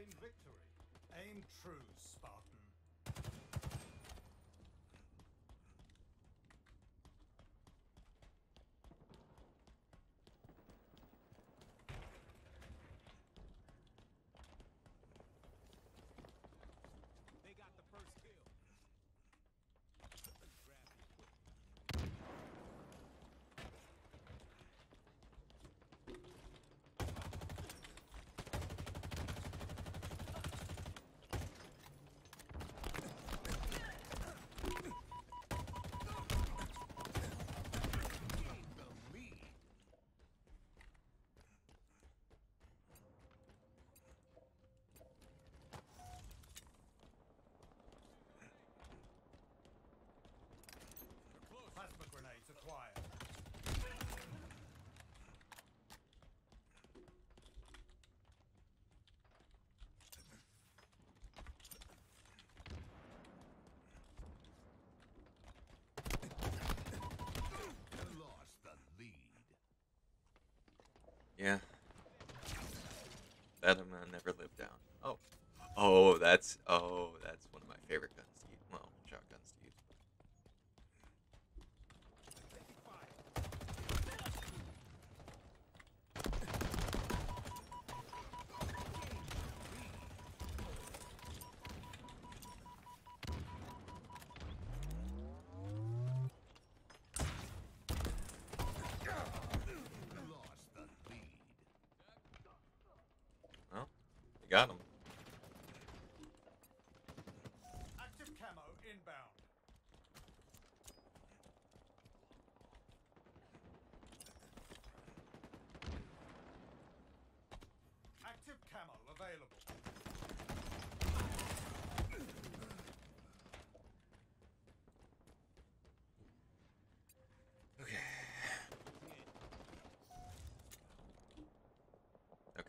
claim victory. Aim true, Spartan. They got the first kill. Grab the equipment. Plasma grenades acquired. Lost the lead. Yeah. That I'm gonna never live down. Oh. Oh, that's one of my favorite guns to use. Well, shotguns to use. Lost the lead. Well, you got him. Active camo inbound. Active camo available. Okay. Okay.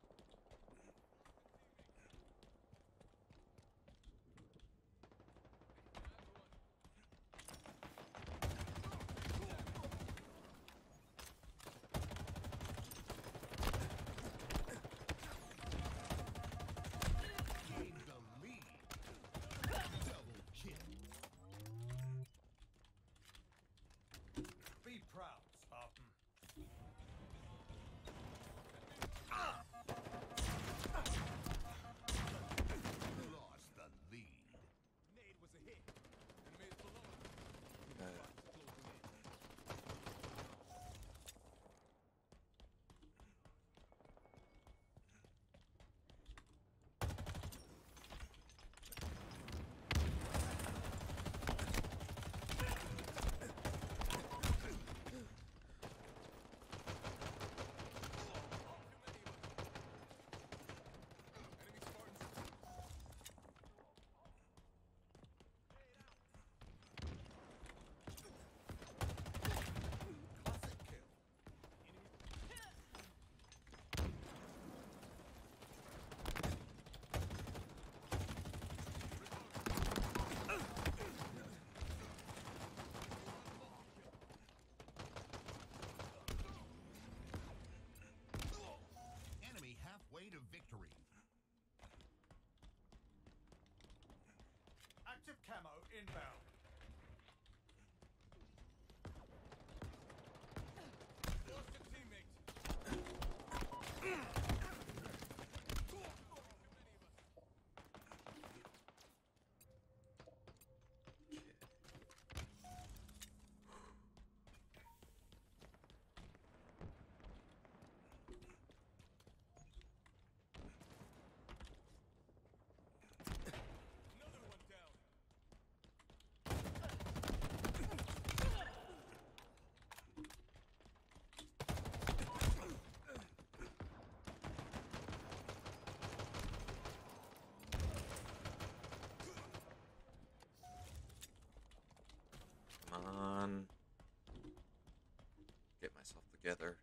Gained the lead. Double kill. Be proud, Spartan. Lost the lead. Nade was a hit. Enemies below us. Uh, Closing in. Enemy Spartans. Classic kill. Enemy halfway to victory. Active camo inbound. Lost a teammate. Another one down. Come on. Get myself together.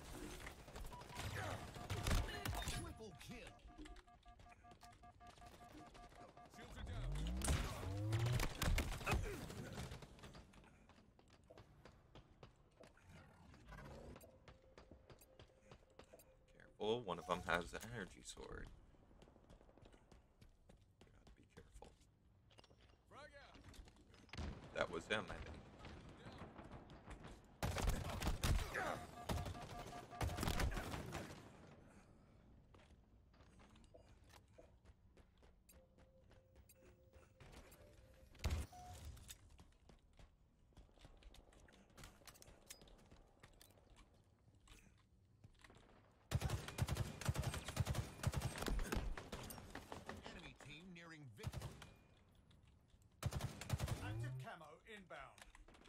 Triple kill. careful. One of them has an energy sword. Gotta be careful. Frag out. That was him, I think. Enemy team nearing victory. Active camo inbound.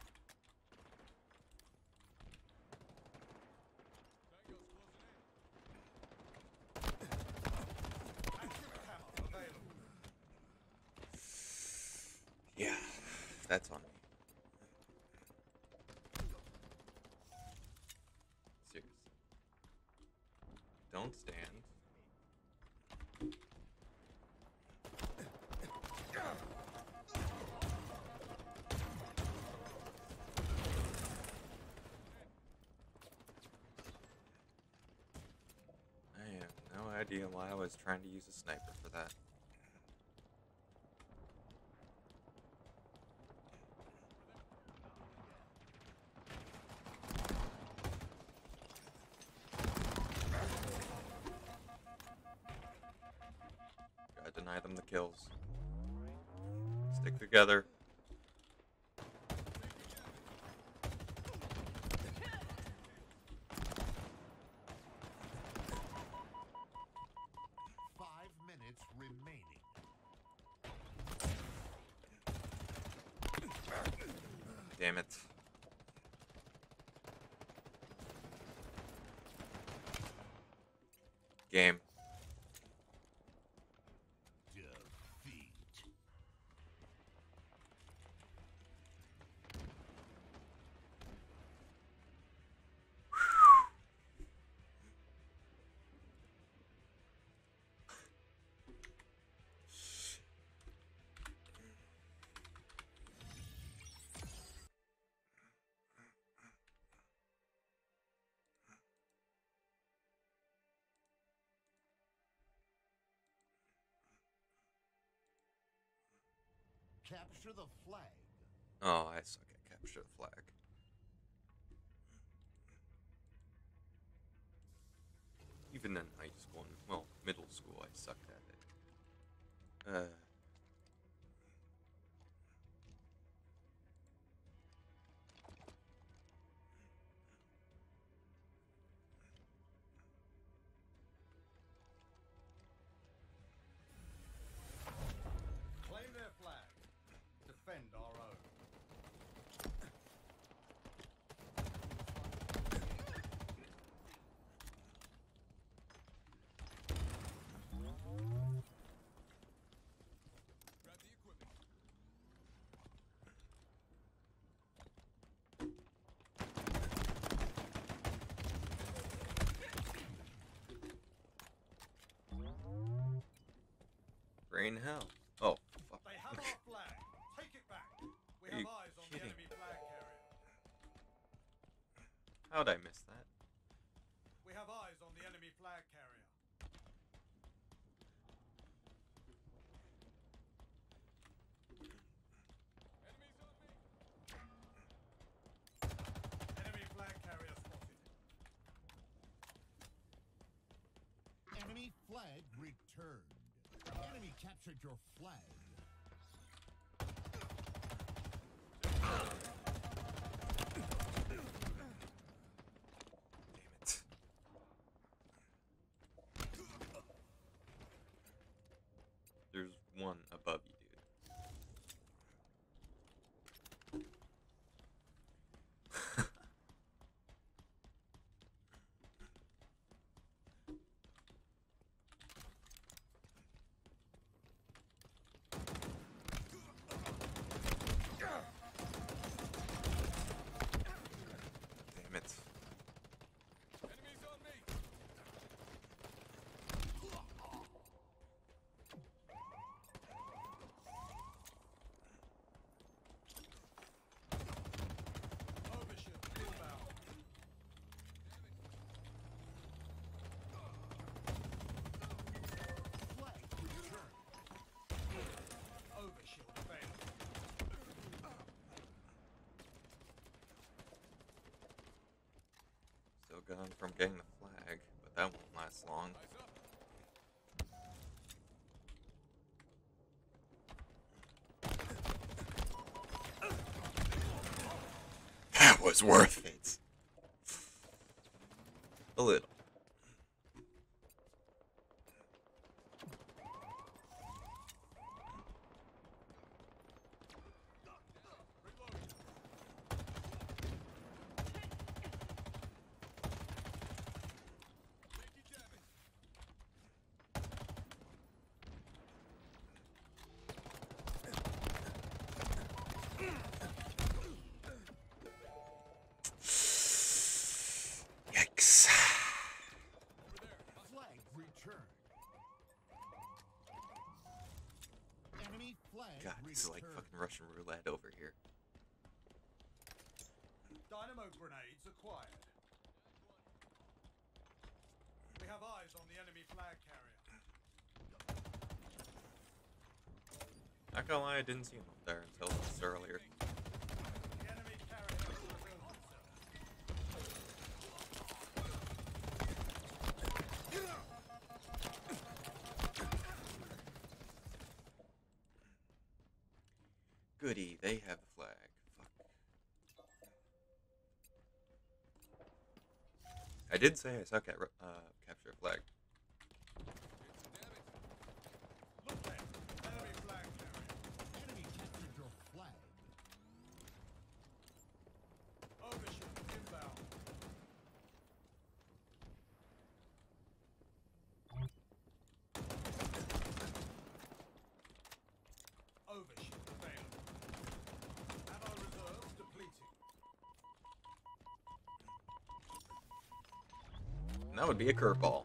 Tango's closing in. Active camo available. Yeah, that's on me. Seriously. Don't stand. I have no idea why I was trying to use a sniper for that. Gotta deny them the kills. Stick together. 5 minutes remaining. Damn it. Game. Defeat. Capture the flag. Oh, I suck at capture the flag. Even in high school and, well, middle school, I sucked at it. Claim their flag. Defend our own. Grab the equipment. Rain hell. Oh, fuck. They have our flag. Take it back. We Are you have eyes on the kidding enemy flag carrier. How'd I miss that? We have eyes on the enemy flag carrier. Enemies on me. Enemy flag carrier spotted. Enemy flag returned. Enemy captured your flag. Damn it. There's one above you, dude. shotgun from getting the flag, but that won't last long. Eyes up. That was worth it. A little. Reloading. Taking damage. Yikes. Over there. Flag returned. Enemy flag God, this is like returned. fucking Russian roulette over here. Dynamo grenades acquired. We have eyes on the enemy flag carrier. Not gonna lie, I didn't see him up there until just earlier. The enemy carrier has revealed himself. Goody, they have the flag. Fuck. I did say I suck at capture a flag. Look there. Enemy flag carrier. Enemy captured your flag. Overshield inbound. Overshield available. Ammo reserves depleting. And that would be a curveball.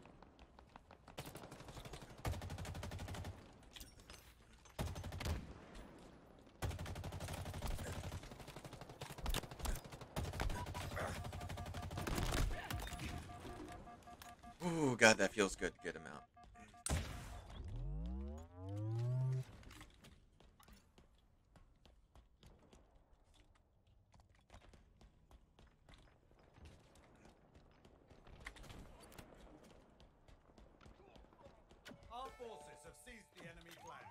Ooh, God, that feels good. Get him out. Our forces have seized the enemy flag.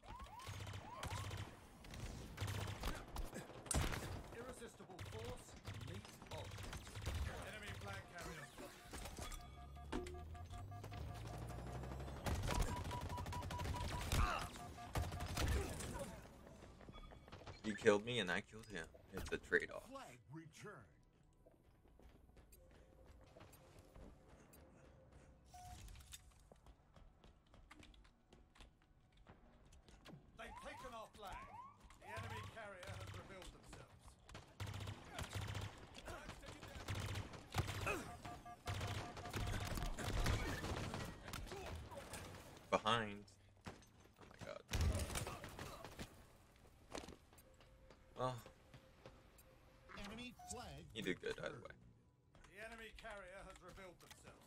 Irresistible force, meet all. Enemy flag carrier spotted. You killed me and I killed him. It's a trade-off. Flag returned. They've taken our flag. The enemy carrier has revealed themselves. Behind. Oh my God. Well, Enemy flag. you did good either returned. way. The enemy carrier has revealed themselves.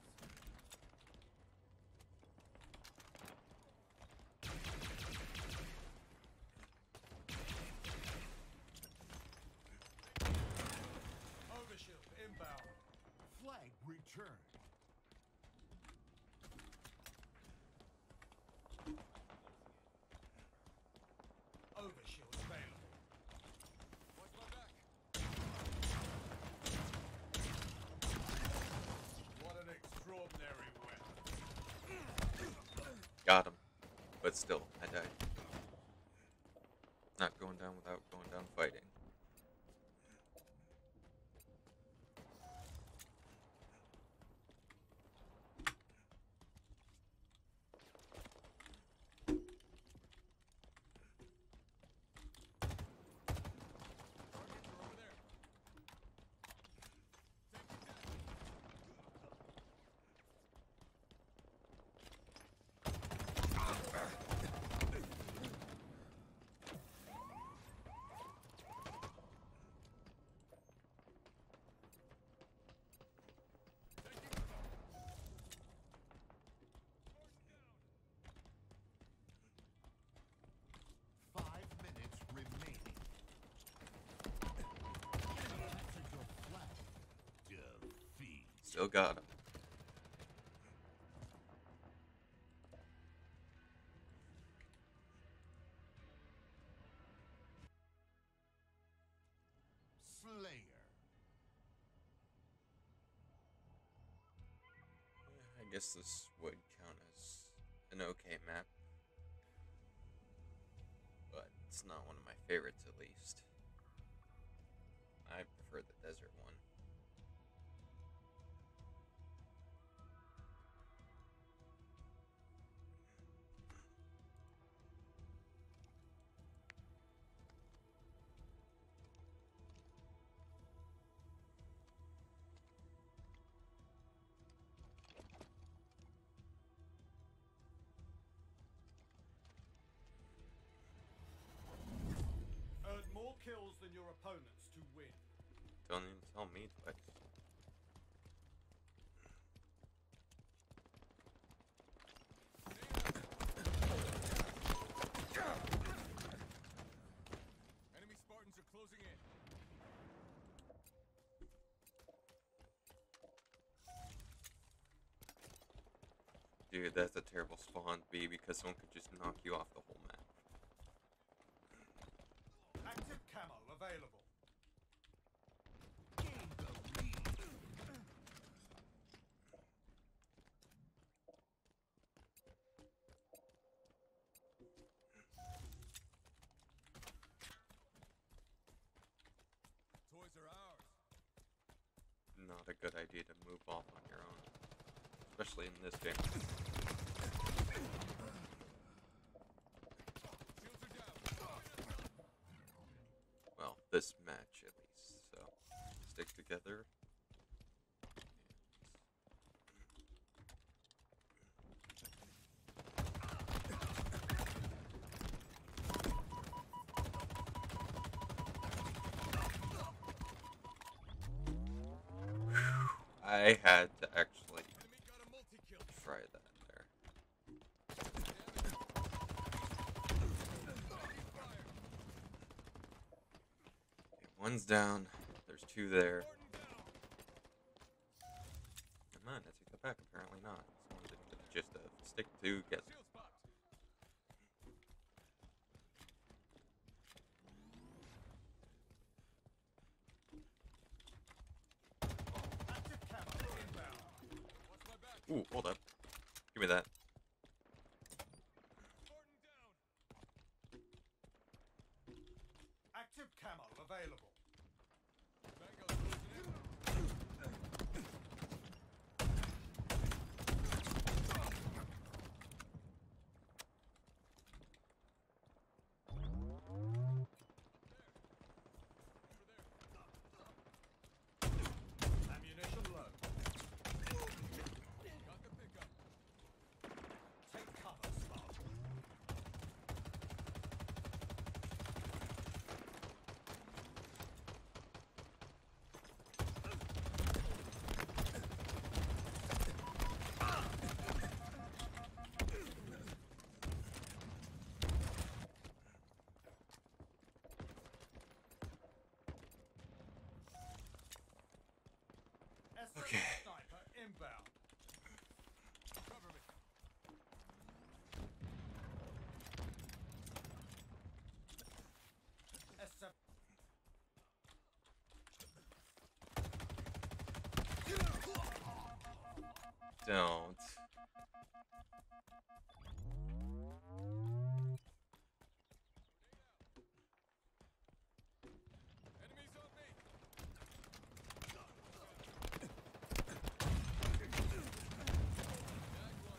Overshield inbound. Flag returned. Overshield available. Watch my back. What an extraordinary weapon. Got him. But still, I died. Not going down without going down fighting. Targets are over there. Taking damage. Still got him. Slayer. I guess this would count as an okay map, but it's not one of my favorites at least. I prefer the desert one. Earn more kills than your opponents to win. Don't even tell me twice. Enemy Spartans are closing in. Dude, that's a terrible spawn B because someone could just knock you off the whole map. Active camo available. Gain the lead. Toys are ours. Not a good idea to move off on your own, especially in this game. Shields are down. Well, this match at least. So, stick together. I had to actually Enemy got a multi-kill. try that there. Okay, one's down. There's two there. Spartan down. Come on, I take that back. Apparently not. Someone didn't get the gist of stick together. Shields popped. Active camo inbound. Watch my back. Ooh, hold up. Give me that. Spartan down. Active camo available. Tango's closing in. Ammunition low. Got the pickup. Take cover, Spartan. SMG Okay. sniper inbound. Cover me. S7 Don't. Enemies on me. Tag one.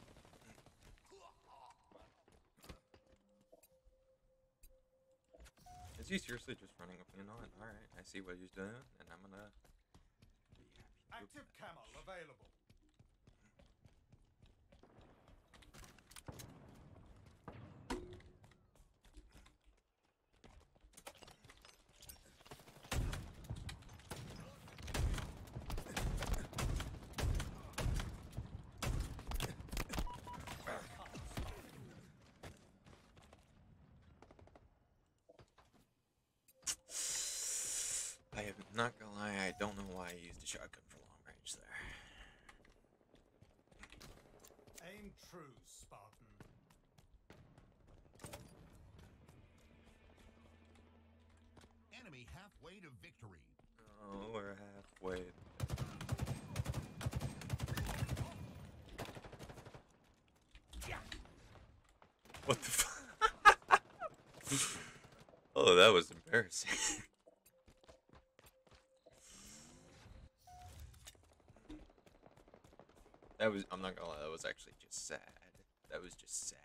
Is he seriously just running up in on? Alright, I see what he's doing, and I'm gonna be happy to active camo available. I am not gonna lie, I don't know why I used a shotgun for long range. damage there. Aim true, Spartan. Enemy halfway to victory. Oh, we're halfway. What the fuck? Oh, that was embarrassing. That was, I'm not gonna lie, that was actually just sad. That was just sad.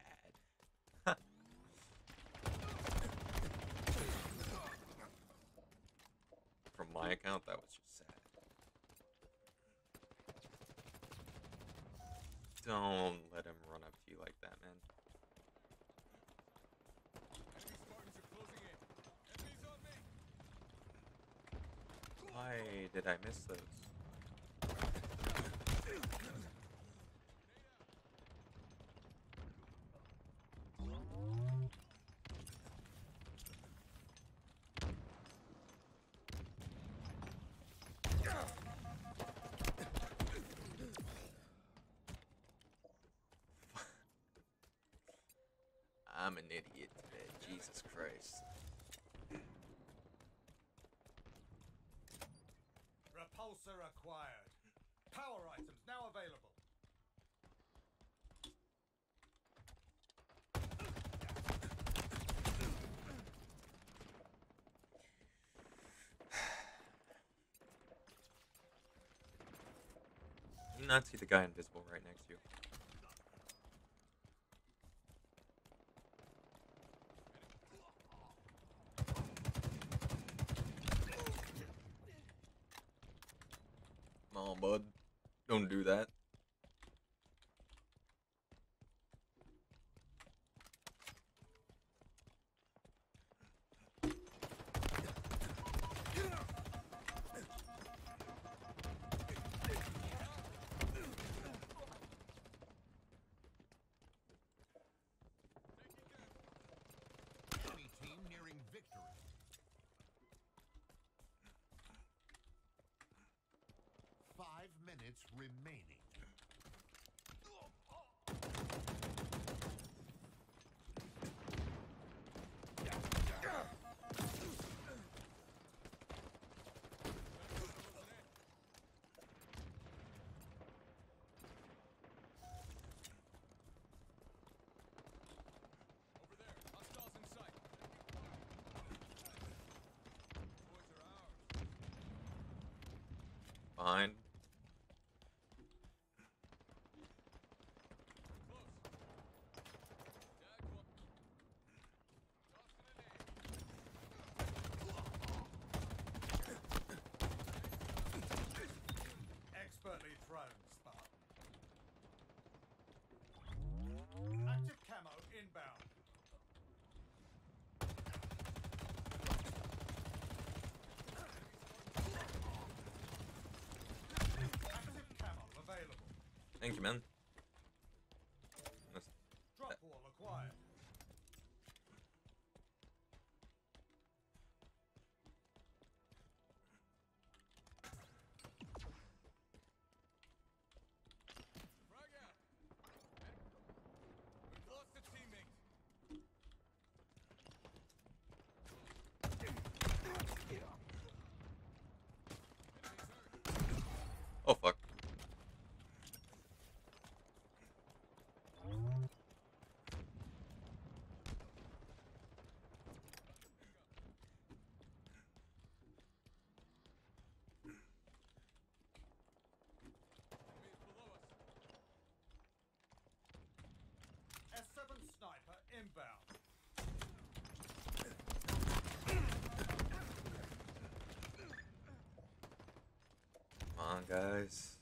From my account, that was just sad. Don't let him run up to you like that, man. Enemy Spartans are closing in. Enemies on me. Why did I miss those? I'm an idiot today, Jesus Christ. Repulsor acquired. Power items now available. Do you not see the guy invisible right next to you? Come on, bud. Don't do that. Enemy team nearing victory. 5 minutes remaining. Over there. Hostiles in sight. Boys are ours. Behind. Close. Tag one. Tossing an aim. Expertly thrown, Spartan. Active camo inbound. Active camo available. Thank you, man. Drop wall acquired. Frag out. We've lost a teammate. Enemies hurt. Oh, fuck. Enemies below us. S7 sniper inbound. Come on, guys.